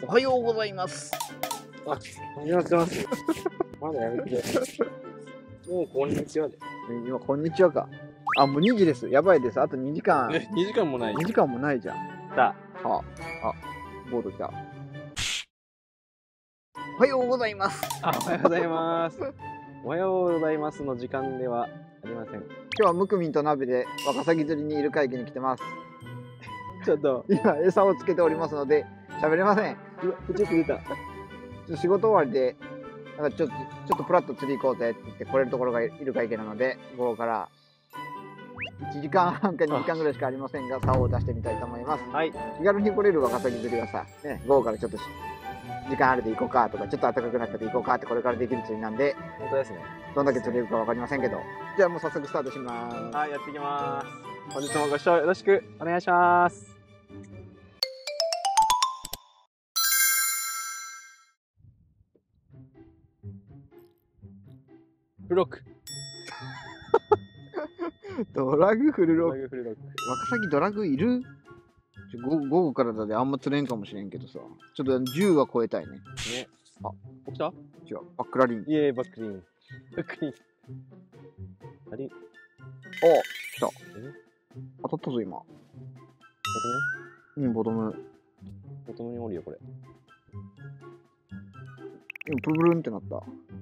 おはようございます。 あ、始まってます。まだやめて。もうこんにちはで。 今こんにちはか。あ、もう2時です。やばいです。あと2時間。 2時間もない。 2時間もないじゃん。 だ。 はあ、ボード来た。おはようございます。 おはようございます。おはようございますの時間ではありません。 今日はムクミンと鍋でワカサギ釣りにイルカ池に来てます。 ちょっと今餌をつけておりますので喋れません。 ちょっと出た。 仕事終わりでなんかちょっとプラッと釣り行こうぜって言って来れるところがイルカ池なので、午後から1時間半か2時間ぐらいしかありませんが、竿を出してみたいと思います。 はい。 気軽に来れるワカサギ釣りがさ、ね、午後からちょっと時間あるで行こうかとか、ちょっと暖かくなったで行こうかってこれからできる釣りなんで、 本当ですね。 どんだけ釣れるかわかりませんけど、じゃあもう早速スタートします。 はい、やっていきます。本日もご視聴よろしくお願いします。フルロック。 ドラグフルロック。 フルロック。 ワカサギドラグいる？午後からだであんま釣れんかもしれんけどさ、ちょっと10は超えたいね。 ね。 あ、 起きた？ 違う、バックラリン。 イエーイ、バックリン。バックリン。あれ？ お、来た。当たったぞ今。ボトムボトムにおるよこれ。 今プルプルンってなった。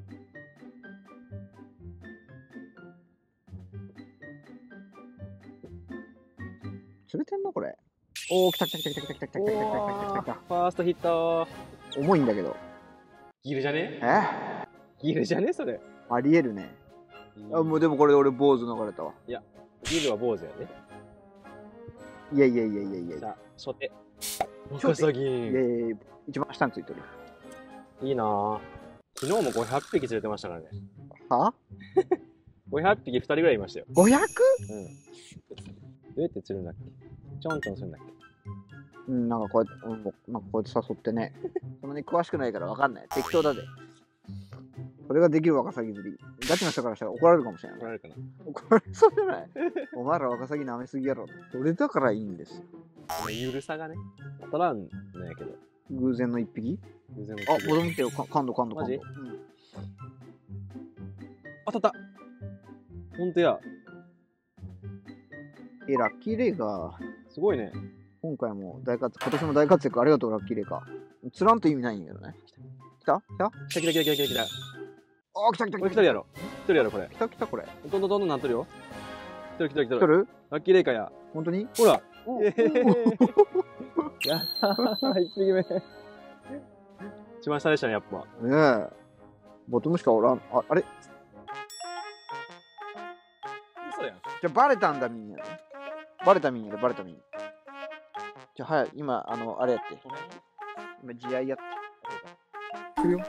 釣れてんのこれ。おお、来た来た来た来た来た来た来た来た来た来た来た。 ファーストヒット。 重いんだけど。 ギルじゃね？ギルじゃねそれ。 ありえるね。あ、もうでもこれ俺坊主流れたわ。 いや、ギルは坊主やね。 いやいやいやいやいや。 じゃあ、初手。ワカサギ。 一番下についてる。 いいなぁ。昨日も500匹釣れてましたからね。 は 500匹2人ぐらいいましたよ。 500？ うん。どうやって釣るんだっけ？ちょんちょんするんだっけ？ なんかこうやって、なんかこうやって誘ってね。そんなに詳しくないから分かんない。適当だで。これができるワカサギ釣り。ガチの人からしたら怒られるかもしれない。 怒られるかな？ 怒られそうじゃない？お前らワカサギ舐めすぎやろ。それだからいいんですよ。 ゆるさがね。当たらんのやけど。 偶然の一匹？ 偶然のあ、子供来てよ。感度。 マジ？当たった。ほんとや。 ラッキーレイが、 すごいね。 今年も大活躍ありがとう、ラッキーレイか。釣らんと意味ないんやけどね。来た。 来た。 あ、来た。 これ来とるやろ。来とるやろ、これ。 来た、これ。 どんどんなっとるよ。来とる。 来る？ ラッキーレイカや。 本当に？ ほら。やったー、一匹目。一番下でしたね、やっぱ。 ねえ。ボトムしかおらん。あれ？ 嘘やん。 じゃあバレたんだみんな。バレたみんな。じゃあ今あれやって。今地合いやって。来るよ。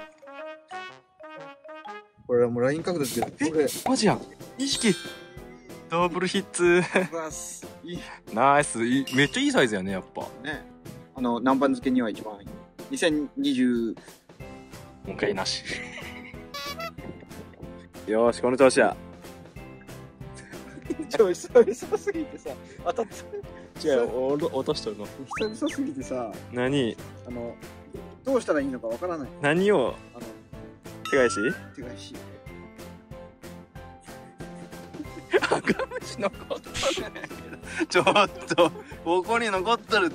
これはもうライン角度ですけど。 マジやん。2匹。ダブルヒッツ。ナイス。めっちゃいいサイズやね、やっぱ。 ね。南蛮漬けには一番いい。2020。 もう一回なし。よーし、この調子や。 久々すぎてさ、当たった。 違うよ、落としとるの。 久々すぎてさ、 何？ どうしたらいいのかわからない。 何を？手返し？ 手返し。 赤虫残っとるね。ちょっと、ここに残っとるって。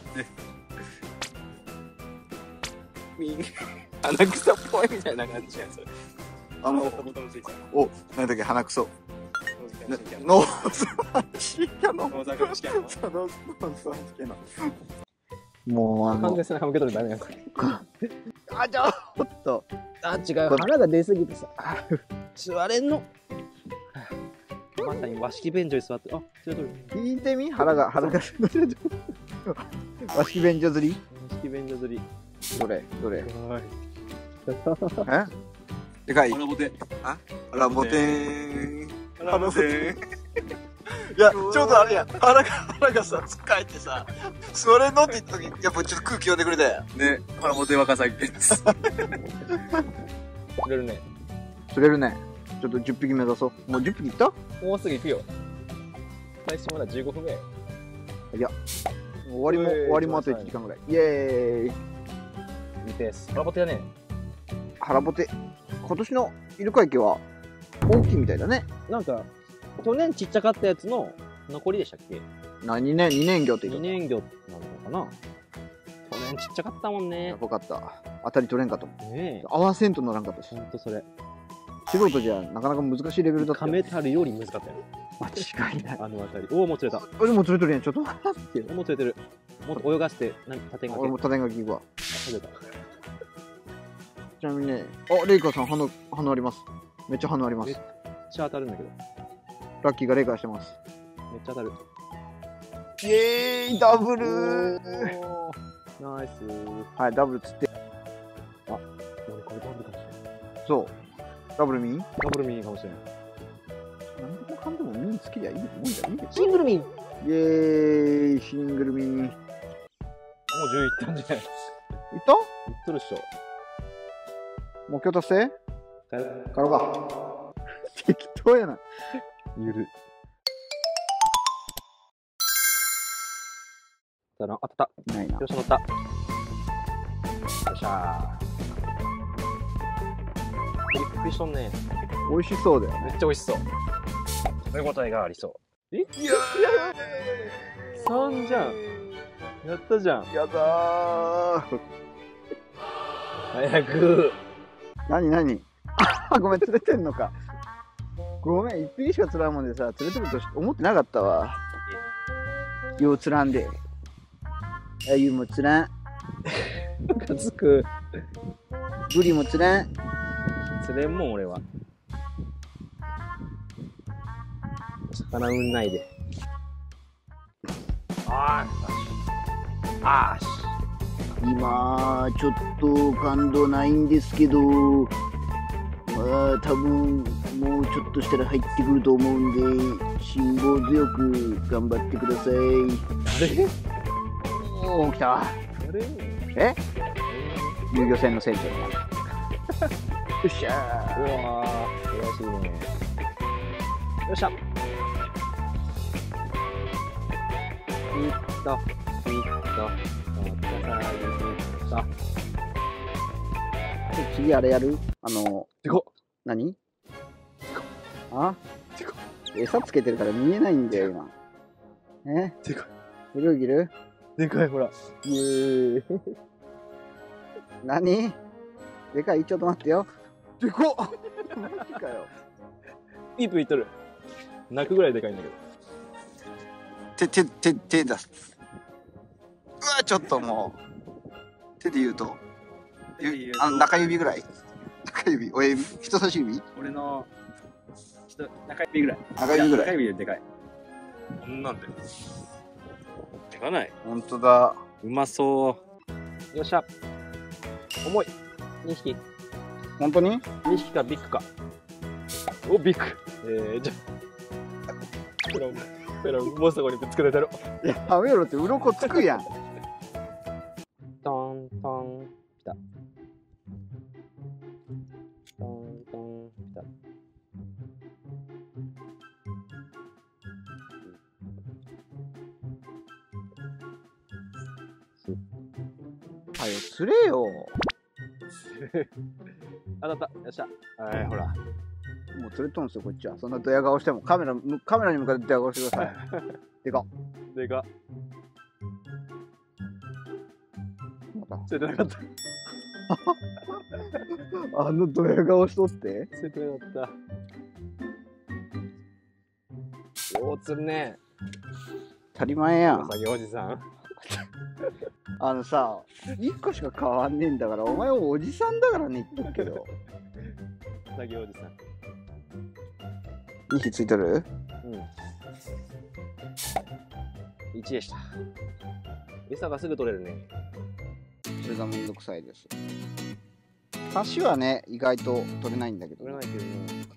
鼻くそっぽいみたいな感じやん、それ。 お、なんだっけ、鼻くそ。ノースマンシーキャノン。もう完全に背中向けとるダメやん、これ。 あ、ちょっと。 あ、違う。腹が出すぎてさ。座れんの。まさに和式便所に座って。あ、釣れとる。 聞いてみ、腹が和式便所釣り。 和式便所釣り。 どれはい。 え、でかい。 腹ボテ。 腹ボテーン。 腹ボテ。 いや、ちょうどあれや、腹がさ、つっかえてさ、それのって言った時、やっぱちょっと空気読んでくれたやん。 ね、腹ボテワカサギです。釣れるね。 釣れるね。ちょっと10匹目指そう。もう10匹いった？ もうすぐ行くよ。最初まだ15分ぐらい。 いや、終わりもあと1時間ぐらい。イエーイ。 いいペース。腹ボテやね。 腹ボテ。今年のイルカ池は大きいみたいだね。 なんか、去年ちっちゃかったやつの残りでしたっけ？ 何年、2年魚って言 2 って年魚なのかな。去年ちっちゃかったもんた。 ねや。ばかった。当たり取れんかと思う。 ねえ。 合わせんと乗らんかったし。 ほんとそれ。 素人じゃなかなか難しいレベルだったよ。 カメタルより難かったよ。 間違いない。 あの辺り。おお、もう釣れた。 俺も釣れとるやん。ちょっと待ってよ。 もう釣れてる。もっと泳がして、縦がけ。 俺も種ガキ行くわ。 釣れた。 ちなみにね、あ、レイカーさん反応あります。めっちゃ反応あります。 めっちゃ当たるんだけど。 ラッキーがレイカーしてます。 めっちゃ当たる。 イエーイダブルおーナイスー。 はい、ダブル釣って。 俺これダブルかもしれない。 そう。ダブルミンダブルミニかもしれない。 なんでもかんでもミン好きりゃいいもんじゃいいけど。 シングルミン。もうイエーイシングルミン。い 10いったんじゃない？いっったとるっしょ。 目標達成帰る。 帰ろうか。適当やな。 ゆる。当たった。 ないな。 よし、乗った。よっしゃー。びっくりしとんね。 美味しそうだよね。 めっちゃ美味しそう。食べ応えがありそう。え？ いや 3じゃん。やったじゃん。 やだー。 早く。 何あ、ごめん、釣れてんのか。ごめん、一匹しか釣らんもんでさ、釣れてると思ってなかったわ。よう釣らんで。あゆも釣らん。 ムカつく。 ブリも釣らん。 釣れんもん、俺は。魚運ないで。あーし。 今ちょっと感動ないんですけど、まあ多分もうちょっとしたら入ってくると思うんで、辛抱強く頑張ってください。 誰？ おお、来た。 誰？ え？遊漁船の船長。よっしゃうわー、悔しいね。よっしゃ。いったー。次あれやる？ でかっ。 何？あ？餌つけてるから見えないんだよ今。 でかいるいる？ い。でかい、ほら。イエーイ。 何？でかい？ちょっと待ってよ。でかっ。マジかよ。 ピープいっとる。泣くぐらいでかいんだけど。 手出す。うわ、ちょっともう。手で言うと。中指ぐらい。中指、親指、人差し指？ 俺の中指ぐらい。 中指ぐらい。 中指ででかい。こんなんで。でかない。 ほんとだ。 うまそう。よっしゃ。重い。2匹。 ほんとに 2匹かビッグか。お、ビッグ。じゃあ。ペロン、もうそこにぶつけてやろう。 いや、やめろって、鱗つくやん。 トントン、ピタ。トントン、ピタ。 はよ、釣れよ。 当たった。よっしゃ。はい、ほら。 もう釣れとんすよ、こっちは。そんなドヤ顔しても、カメラに向かってドヤ顔してください。でかっ。 でか。 また。 釣れてなかった。 あのドヤ顔しとって。 釣れてなかった。よう釣るね。 当たり前やん。 作業おじさん。 あのさ、1個しか変わんねえんだから、お前はおじさんだからね、言っとくけど。 作業おじさん。 2匹ついとる？ うん。1でした。餌がすぐ取れるね。 それがめんどくさいです。橋はね、意外と取れないんだけど、 取れないけどね。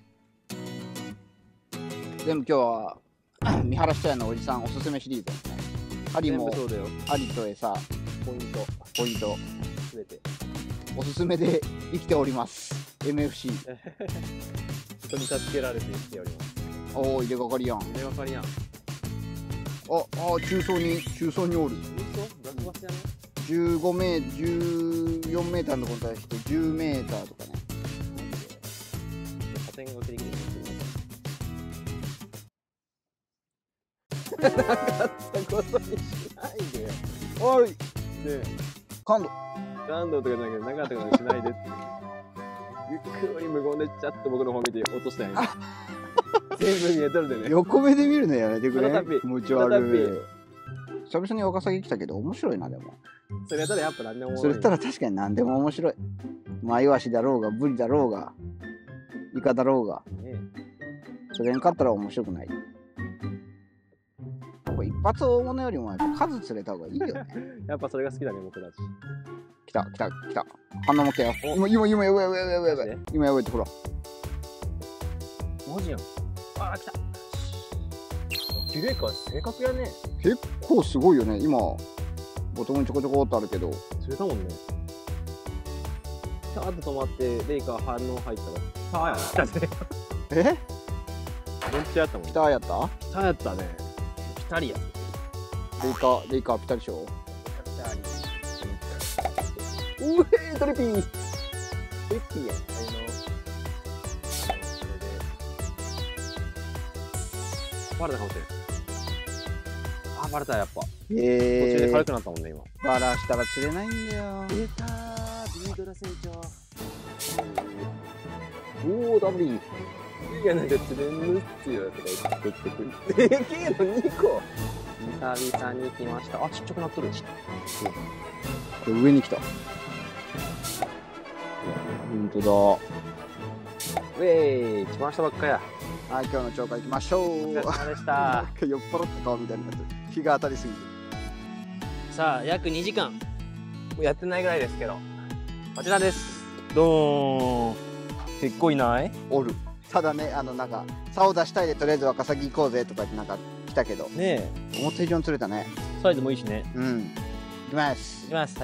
全部今日は三原下屋のおじさんおすすめシリーズですね。針も全部そうだよ。 針と餌、 ポイント。 ポイント、 すべて。 おすすめで生きております。MFC。 人に助けられて生きております。 おお、入れがかりやん。 手がかりやん。 中層におる。 嘘？ガスガスやね。 15メー、14メーターのところに対して10メーターとかね。 加点が受けできるようになかったことにしないでよ。おいで、 感動。 感動とかじゃなくて、なかったことにしないでって。ゆっくり無言でちゃっと僕の方見て落としたんや。全部見えとるでね。 横目で見るのやめてくれ。 またピ気持ち悪い。久々にワカサギ来たけど面白いな、でも。 それやったらやっぱ何でもそれ言ったら確かに何でも面白い。マイワシだろうが、ブリだろうが、イカだろうが。 ね。 それに勝ったら面白くない。これ一発大物よりもやっぱ数釣れた方がいいよね。 やっぱそれが好きだね、僕たち。 来た。反応持ってよ。今やばい。今やばいってほら。 マジやん。あー、来た。綺麗か、正確やね。 結構すごいよね。今、ボトムにちょこちょこっとあるけど。 釣れたもんね。さーっと止まって、レイカー反応入ったら、さあやったね。 えめっちゃやったもん。 ピタやったさあやったね。ピタリや。 レイカーピタでしょ。 うえー、トリピー。トリピーや。バレたかもしれん。あ、バレたやっぱ。途中で軽くなったもんね、今。 バラしたら釣れないんだよ。 出たー、ビードラ船長。おー、ダブリー。いや、なんか釣れんぬっちよとか言ってくる。でけえの2個。久々に来ました。あ、ちっちゃくなっとる。 これ上に来た。本当だ。 ウェーイ、来ましたばっかや。 はい、今日の釣果行きましょう。 お疲れ様でしなたん。か酔っ払った顔みたいになってる。日が当たりすぎて。 さあ、約2時間。もうやってないぐらいですけど。こちらです。ドーン。結構いない？ おる。ただね、なんか、竿出したいでとりあえずワカサギ行こうぜとかってなんか来たけど、 ね思った以上に釣れたね。 え、サイズもいいしね。 うん。行きますいき。ます。はい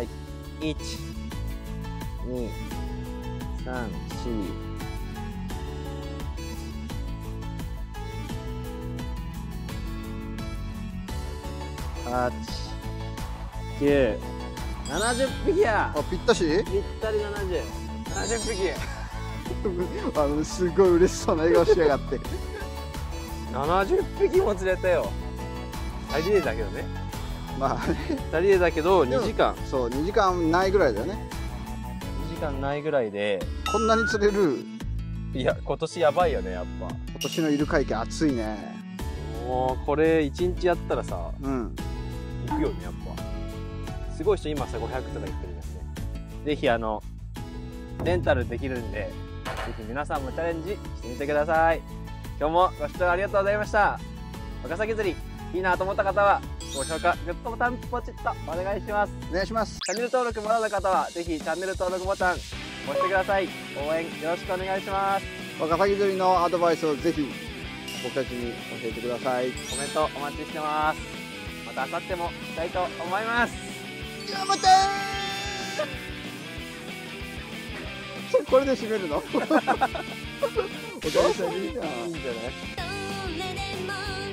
。1、2、3、4、8、9、70匹や。 あ、ぴったしぴったり70。70匹。 すごい嬉しそうな笑顔しやがって。 70匹も釣れたよ。2人でだけどね。 まあね、 2人でだけど2時間。 そう、2時間ないぐらいだよね。 2時間ないぐらいで。 こんなに釣れる。 いや、今年やばいよね、やっぱ。 今年のイルカ池暑いね。 もう、これ1日やったらさ、 うん。 行くよね、やっぱ。すごい人今さ、500とか言ってるんですね。ぜひレンタルできるんで、ぜひ皆さんもチャレンジしてみてください。今日もご視聴ありがとうございました。ワカサギ釣り、いいなと思った方は、高評価、グッドボタンポチッとお願いします。 お願いします。 チャンネル登録まだの方は、ぜひチャンネル登録ボタン押してください。応援よろしくお願いします。 ワカサギ釣りのアドバイスをぜひ僕たちに教えてください。 コメントお待ちしてます。また明後日もしたいと思います。 頑張ってーこれで締めるのおかげさまでいいじゃん。 いいんじゃない？